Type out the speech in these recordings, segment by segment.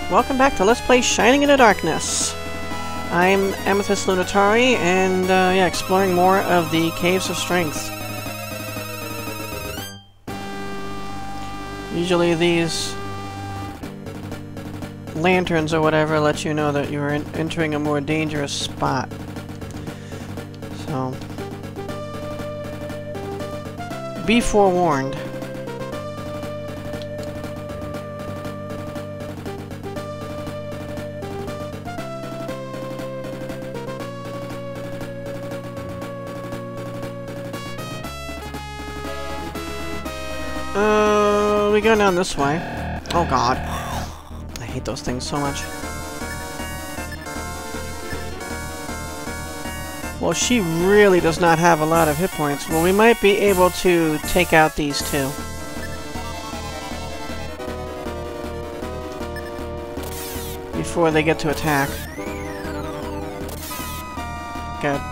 welcome back to Let's Play Shining in the Darkness. I'm Amethyst Lunatari, and yeah, exploring more of the Caves of Strength. Usually these lanterns or whatever let you know that you're entering a more dangerous spot. So, be forewarned. We go down this way. Oh god. I hate those things so much. Well, she really does not have a lot of hit points. Well, we might be able to take out these two. Before they get to attack. Good.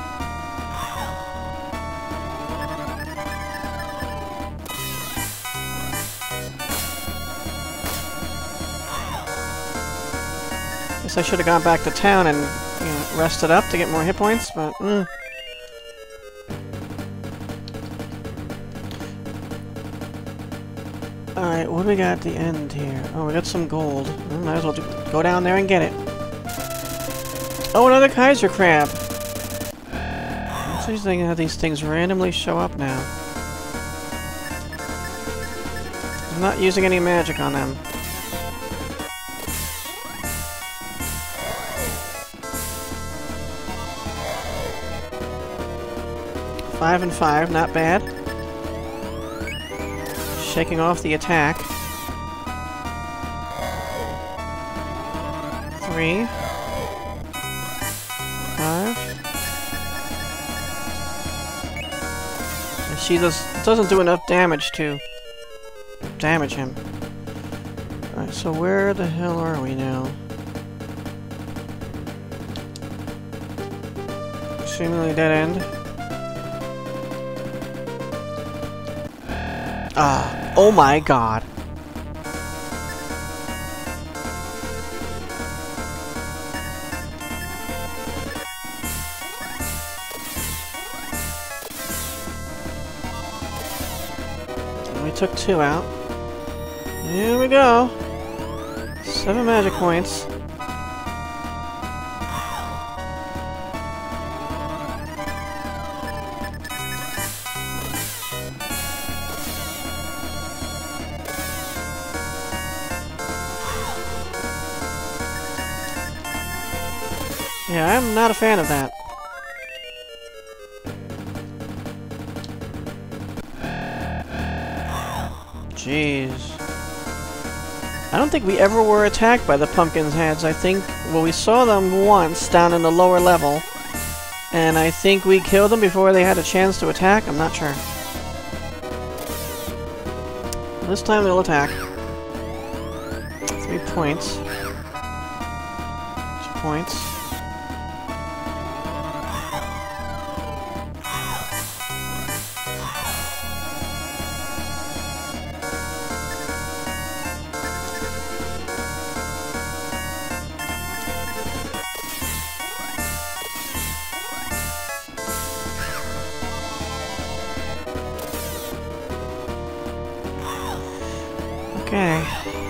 Guess I should have gone back to town and, you know, rested up to get more hit points, but Alright, what do we got at the end here? Oh, we got some gold. Well, might as well go down there and get it. Oh, another Kaiser Crab! It's interesting how these things randomly show up now. I'm not using any magic on them. 5 and 5, not bad. Shaking off the attack. 3. 5. And she doesn't do enough damage to damage him. Alright, so where the hell are we now? Seemingly dead end. Ah, oh my god. We took 2 out. Here we go. 7 magic points. Yeah, I'm not a fan of that. Jeez. I don't think we ever were attacked by the pumpkin's heads. I think, well, we saw them once down in the lower level, and I think we killed them before they had a chance to attack. I'm not sure. This time they'll attack. 3 points. 2 points. Okay.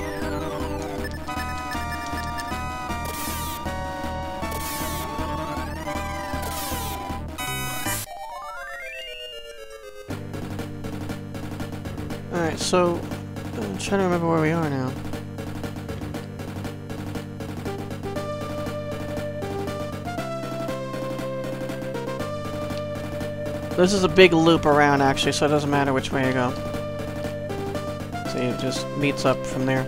Alright, so I'm trying to remember where we are now. This is a big loop around, actually, so it doesn't matter which way you go. See, it just meets up from there.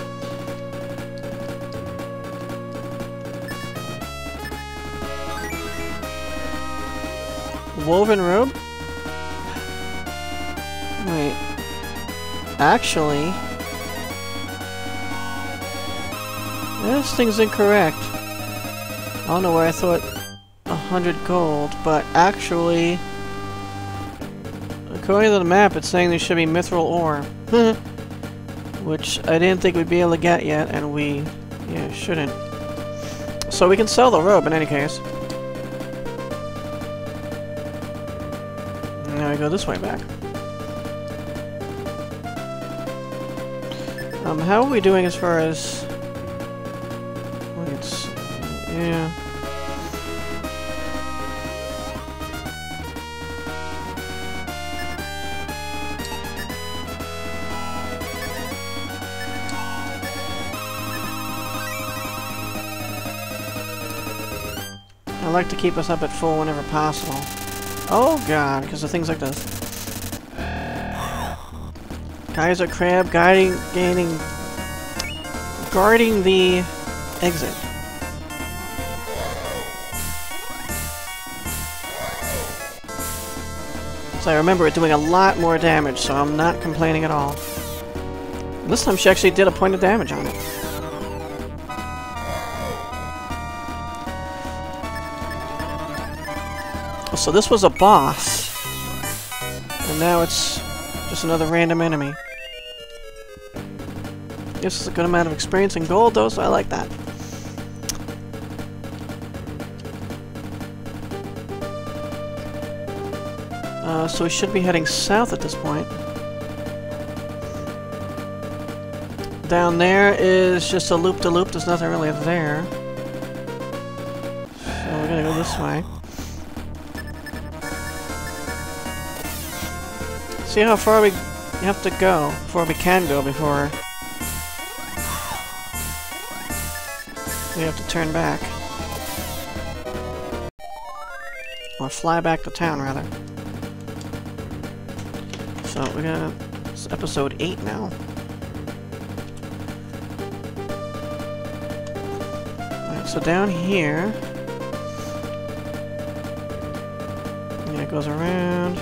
Woven robe? Wait. Actually, this thing's incorrect. I don't know where I thought 100 gold, but actually, according to the map, it's saying there should be mithril ore. Which I didn't think we'd be able to get yet, and we Yeah, it shouldn't. So we can sell the robe in any case. Now we go this way back. How are we doing as far as... Let's see. Yeah. I like to keep us up at full whenever possible. Oh god, because of things like this. Geyser crab guarding the exit. So I remember it doing a lot more damage, so I'm not complaining at all. This time she actually did a point of damage on it. So this was a boss, and now it's just another random enemy. This is a good amount of experience and gold, though, so I like that. So we should be heading south at this point. Down there is just a loop-de-loop. There's nothing really there. So we're gonna go this way. See how far we have to go, before we can go, before we have to turn back. Or fly back to town, rather. So we got... It's episode 8 now. Alright, so down here... Yeah, it goes around...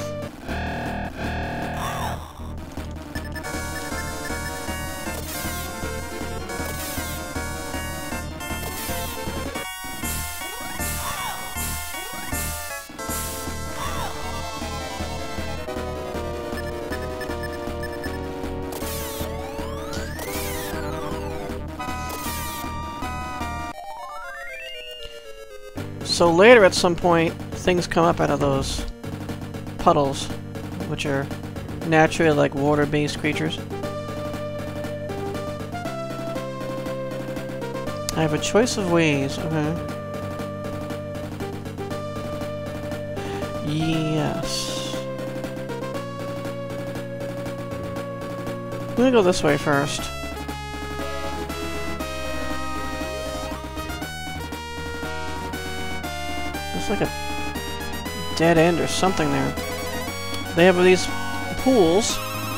So later at some point, things come up out of those puddles, which are naturally like water-based creatures. I have a choice of ways, okay. Yes. I'm gonna go this way first. Like a dead end or something there. They have these pools.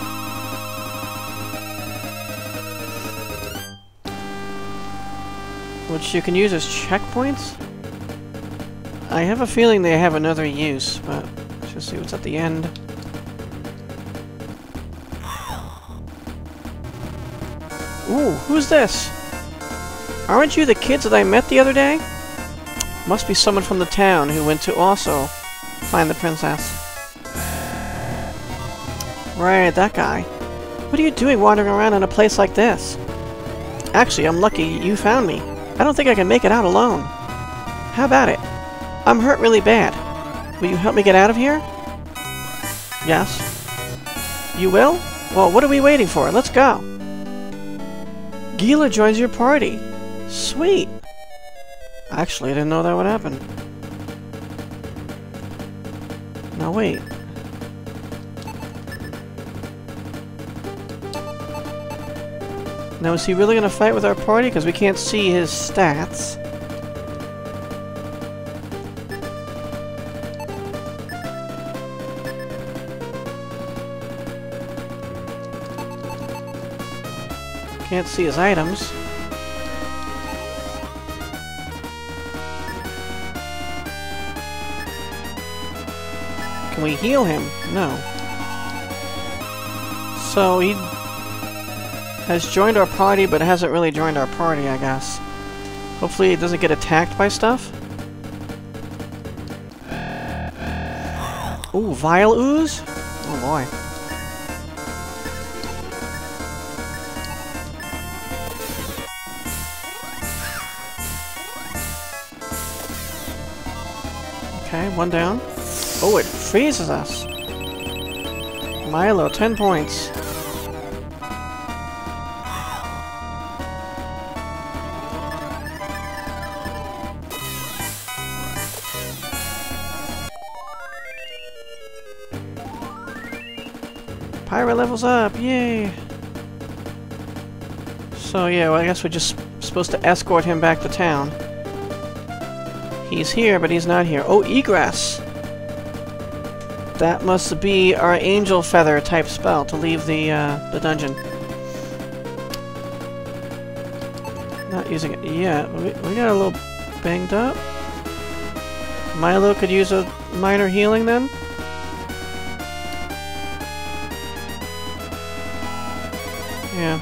Which you can use as checkpoints. I have a feeling they have another use, but let's just see what's at the end. Ooh, who's this? Aren't you the kids that I met the other day? Must be someone from the town who went to also find the princess. Right, that guy. What are you doing wandering around in a place like this? Actually, I'm lucky you found me. I don't think I can make it out alone. How about it? I'm hurt really bad. Will you help me get out of here? Yes. You will? Well, what are we waiting for? Let's go. Gila joins your party. Sweet. Actually, I didn't know that would happen. Now wait. Now is he really gonna fight with our party? Because we can't see his stats. Can't see his items. Can we heal him? No. So he has joined our party, but hasn't really joined our party, I guess. Hopefully he doesn't get attacked by stuff. Ooh, Vile Ooze? Oh boy. Okay, one down. Oh, it freezes us. Milo, 10 points. Pirate levels up, yay! So yeah, well, I guess we're just supposed to escort him back to town. He's here, but he's not here. Oh, egress! That must be our angel feather type spell to leave the dungeon. Not using it yet. We got a little banged up. Milo could use a minor healing then? Yeah.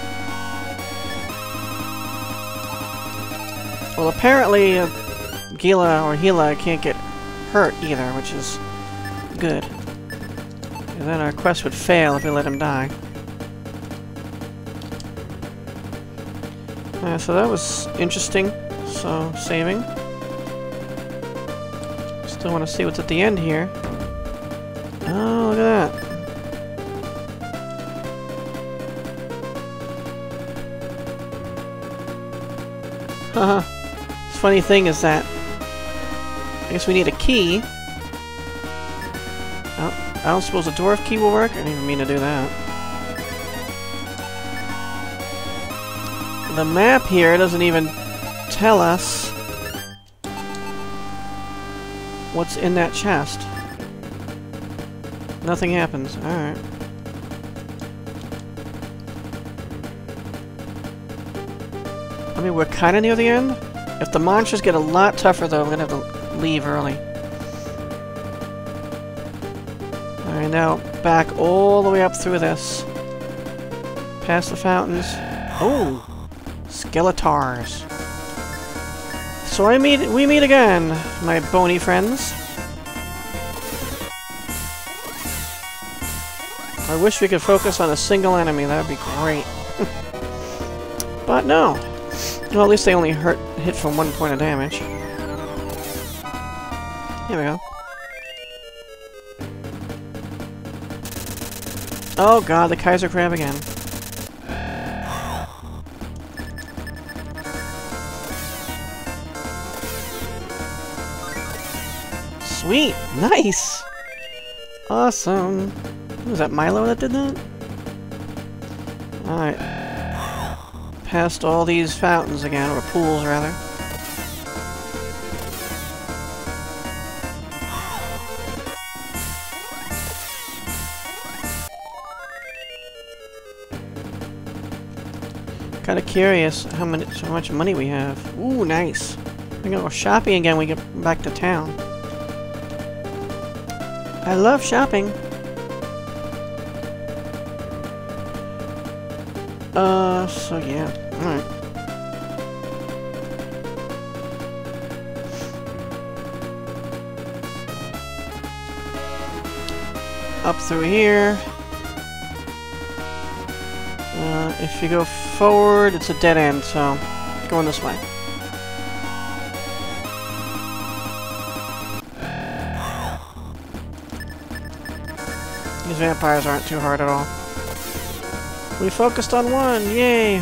Well, apparently Gila or Hila can't get hurt either, which is good. And then our quest would fail if we let him die. So that was interesting. So, saving. Still want to see what's at the end here. Oh, look at that. Haha. The funny thing is that I guess we need a key. Oh, I don't suppose a dwarf key will work? I didn't even mean to do that. The map here doesn't even tell us what's in that chest. Nothing happens. Alright. I mean, we're kind of near the end. If the monsters get a lot tougher, though, we're going to have to leave early. Alright, now back all the way up through this. Past the fountains. Oh! Skeletars. So we meet again, my bony friends. I wish we could focus on a single enemy. That would be great. But no. Well, at least they only hit from 1 point of damage. Here we go. Oh god, the Kaiser Crab again. Sweet! Nice! Awesome! Was that Milo that did that? Alright. Past all these fountains again, or pools rather. Kinda curious how much money we have. Ooh, nice. We go shopping again when we get back to town. I love shopping. So yeah. Alright. Up through here. If you go forward, it's a dead end, so going this way. These vampires aren't too hard at all. We focused on one, yay!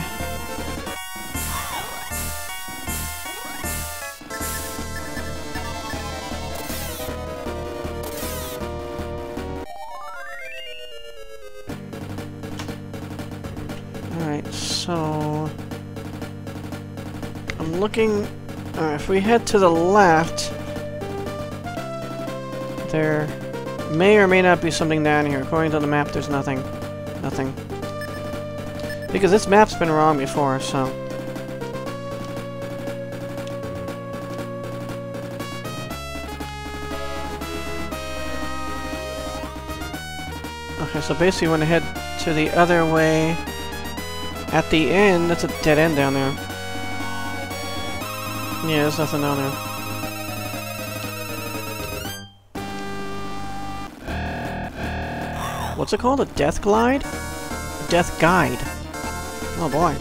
Alright, so I'm looking. If we head to the left, there may or may not be something down here. According to the map, there's nothing. Nothing. Because this map's been wrong before, so. Okay, so basically we want to head to the other way. At the end, that's a dead end down there. Yeah, there's nothing down there. What's it called? A death glide? A death guide. Oh boy.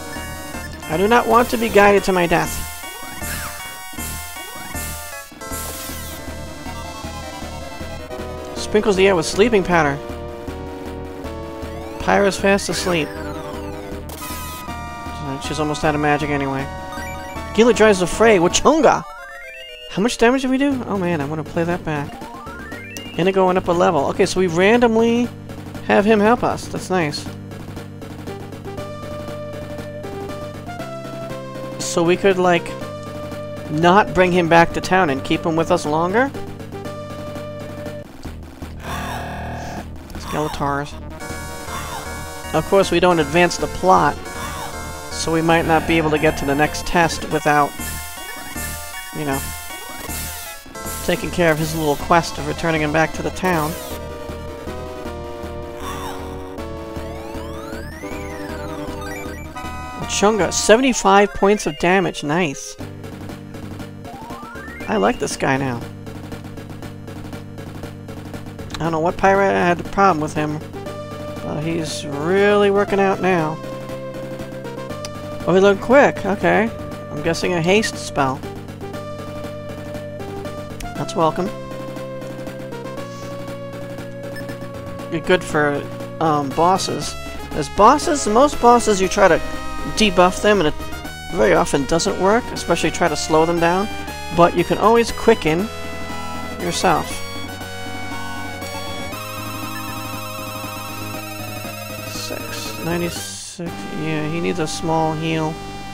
I do not want to be guided to my death. Sprinkles the air with sleeping powder. Pyra's fast asleep. She's almost out of magic anyway. Gila drives the fray. Wachunga! How much damage did we do? Oh man, I want to play that back. Inigo went up a level. Okay, so we randomly have him help us. That's nice. So we could, like, not bring him back to town and keep him with us longer? Skeletars. Of course, we don't advance the plot, so we might not be able to get to the next test without, you know, taking care of his little quest of returning him back to the town. Chunga, 75 points of damage. Nice. I like this guy now. I don't know what pirate had a problem with him, but he's really working out now. Oh, he looked quick. Okay. I'm guessing a haste spell. That's welcome. You're good for bosses. As bosses, most bosses you try to debuff them and it very often doesn't work, especially try to slow them down, but you can always quicken yourself. 96, yeah, he needs a small heal.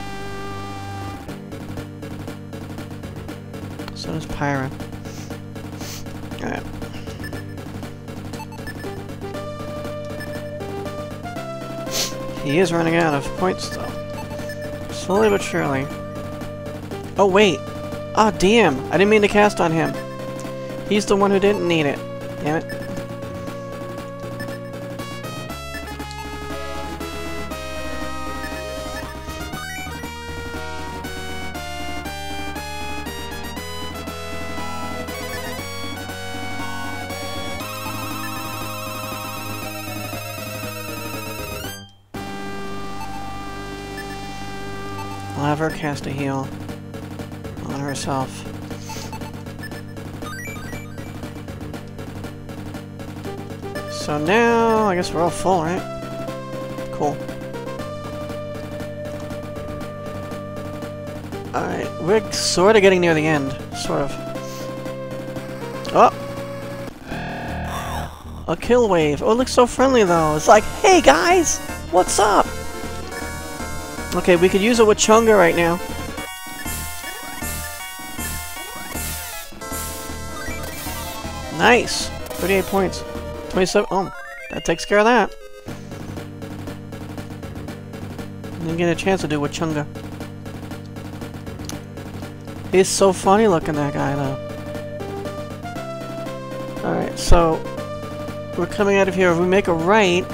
So does Pyra. Alright. He is running out of points, though. Slowly but surely. Oh, wait! Oh, damn! I didn't mean to cast on him. He's the one who didn't need it. Damn it. I'll have her cast a heal on herself. So now, I guess we're all full, right? Cool. Alright, we're sort of getting near the end. Sort of. Oh! A kill wave. Oh, it looks so friendly, though. It's like, hey, guys! What's up? Okay, we could use a Wachunga right now. Nice! 38 points. 27. Oh, that takes care of that. Didn't get a chance to do Wachunga. He's so funny looking, that guy, though. Alright, so we're coming out of here. If we make a right,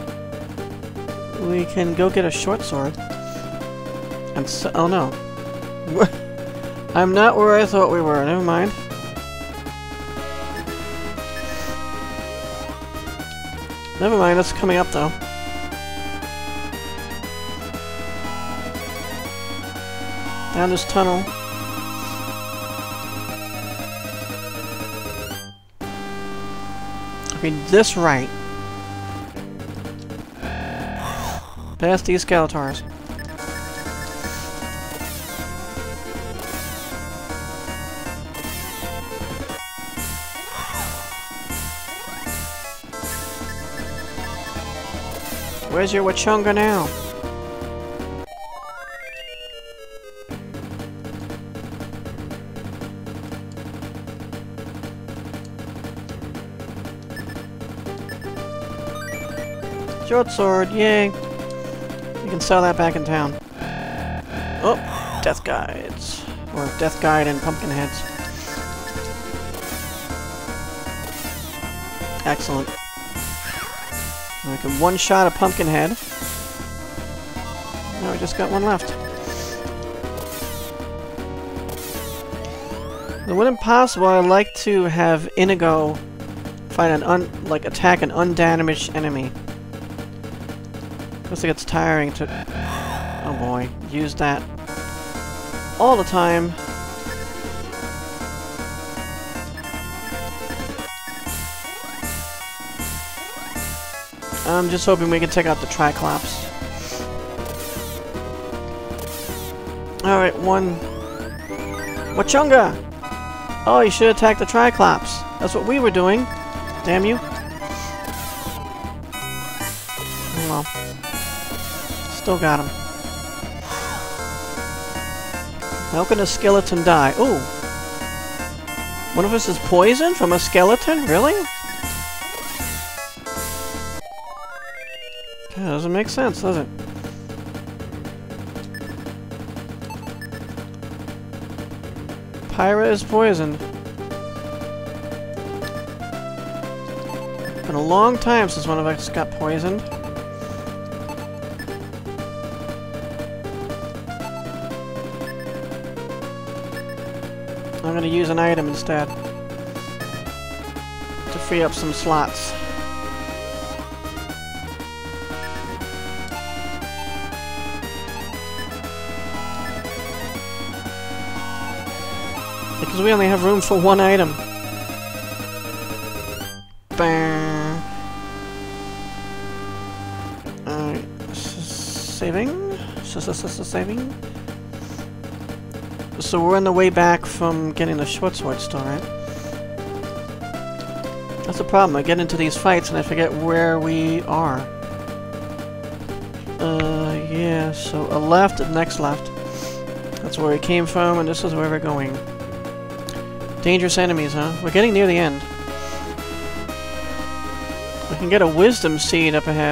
we can go get a short sword. And so, oh no. I'm not where I thought we were. Never mind. Never mind, that's coming up though. Down this tunnel. Okay, this right. Past these Skeletars. Where's your Wachunga now? Short sword, yay! You can sell that back in town. Oh, death guides. Or death guide and pumpkin heads. Excellent. We can one-shot a pumpkin head. Now we just got one left. It wouldn't possible. I'd like to have Inigo fight an attack an undamaged enemy. Because it gets tiring to, oh boy, use that all the time. I'm just hoping we can take out the Triclops. Alright, one. Wachunga! Oh, you should attack the Triclops. That's what we were doing. Damn you. Oh well. Still got him. How can a skeleton die? Ooh! One of us is poisoned from a skeleton? Really? That doesn't make sense, does it? Pyra is poisoned. Been a long time since one of us got poisoned. I'm gonna use an item instead to free up some slots. Because we only have room for one item. Bang. Alright. Saving? Saving? So we're on the way back from getting the short sword still, right? That's the problem. I get into these fights and I forget where we are. Yeah, so a left and next left. That's where we came from, and this is where we're going. Dangerous enemies, huh? We're getting near the end. We can get a wisdom seed up ahead.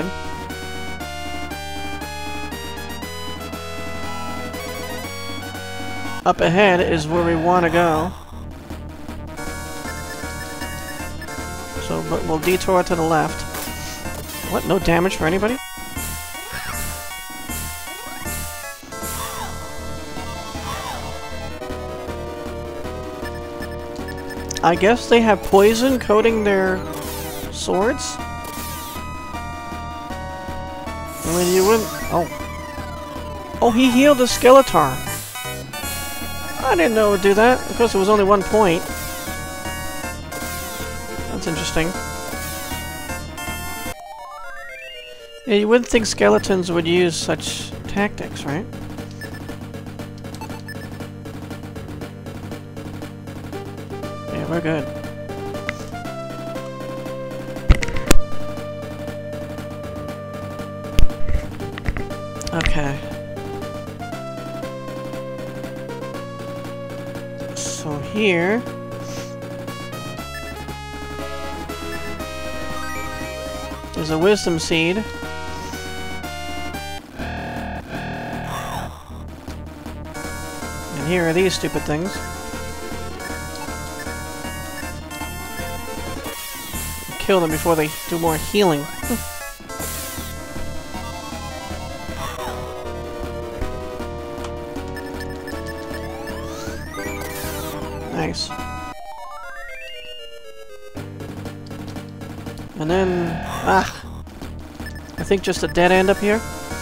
Up ahead is where we want to go. So, but we'll detour to the left. What? No damage for anybody? I guess they have poison coating their swords? I mean, you wouldn't... Oh. Oh, he healed the Skeletor. I didn't know it would do that. Of course, it was only 1 point. That's interesting. Yeah, you wouldn't think skeletons would use such tactics, right? Yeah, we're good. Okay. So here... there's a wisdom seed. And here are these stupid things. Kill them before they do more healing. Nice. And then... I think just a dead end up here.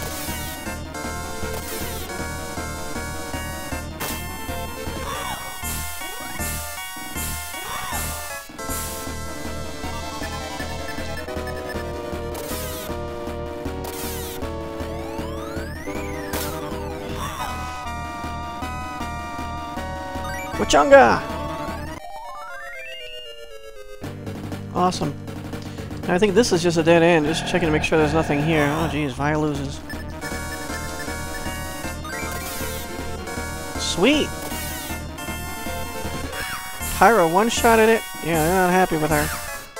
Wachunga! Awesome. I think this is just a dead end, just checking to make sure there's nothing here. Oh geez, Vi loses. Sweet! Pyra one-shotted it? Yeah, they're not happy with her.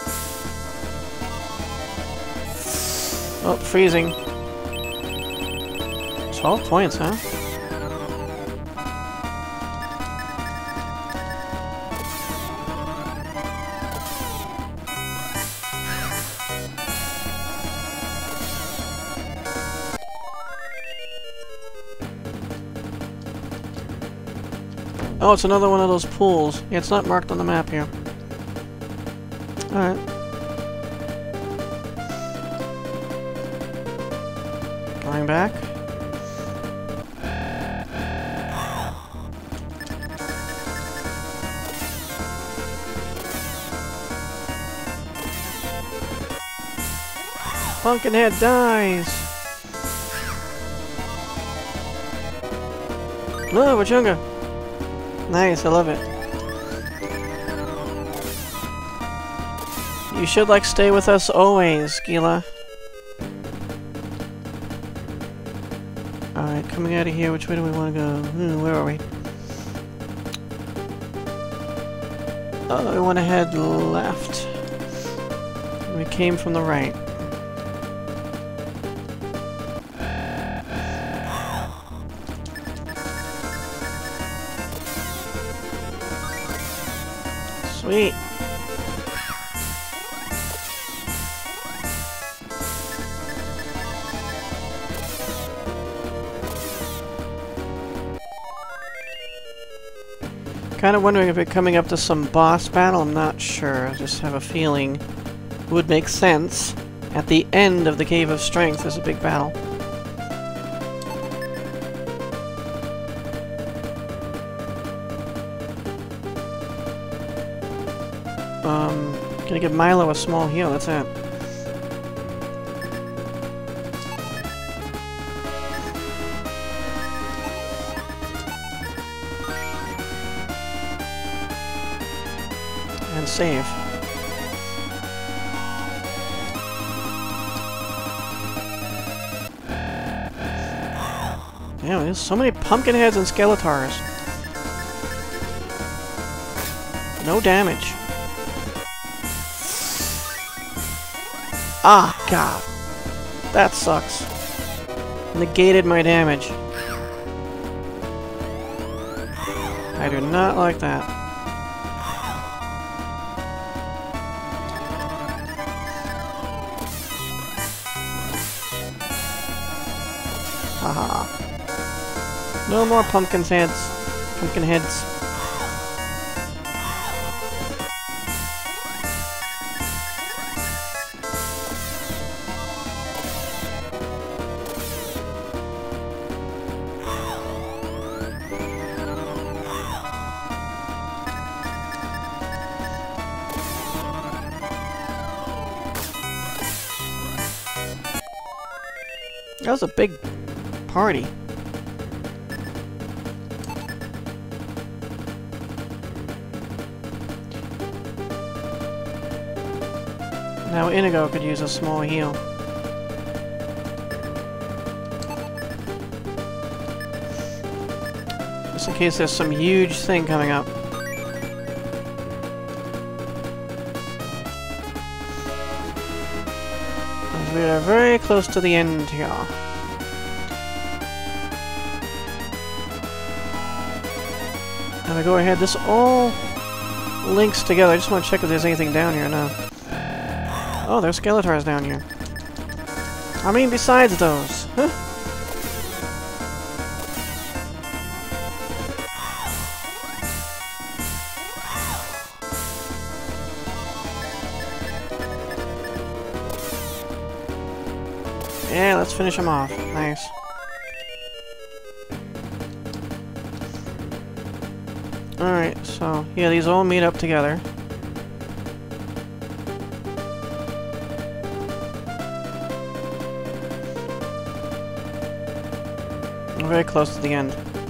Oh, freezing. 12 points, huh? Oh, it's another one of those pools. Yeah, it's not marked on the map here. Alright. Going back. Pumpkinhead dies! Oh, Wachunga! Nice, I love it. You should, like, stay with us always, Gila. Alright, coming out of here, which way do we want to go? Where are we? Oh, we want to head left. We came from the right. Sweet. Kind of wondering if we're coming up to some boss battle. I'm not sure. I just have a feeling it would make sense. At the end of the Cave of Strength, there's a big battle. Gonna give Milo a small heal, that's it. And save. Damn, there's so many Pumpkinheads and Skeletars. No damage. Ah, God. That sucks. Negated my damage. I do not like that. Haha. No more pumpkinheads. That was a big party. Now Inigo could use a small heal. Just in case there's some huge thing coming up. We are very close to the end here. And I go ahead, this all links together. I just want to check if there's anything down here now. Oh, there's Skeletars down here. I mean, besides those. Huh? Yeah, let's finish them off. Nice. Alright, so, yeah, these all meet up together. We're very close to the end.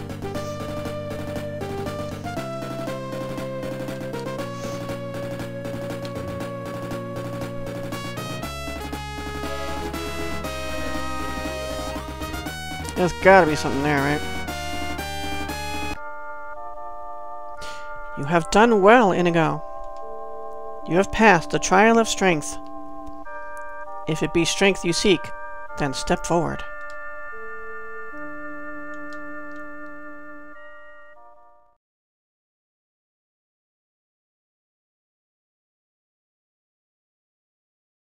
There's gotta be something there, right? You have done well, Inigo. You have passed the trial of strength. If it be strength you seek, then step forward.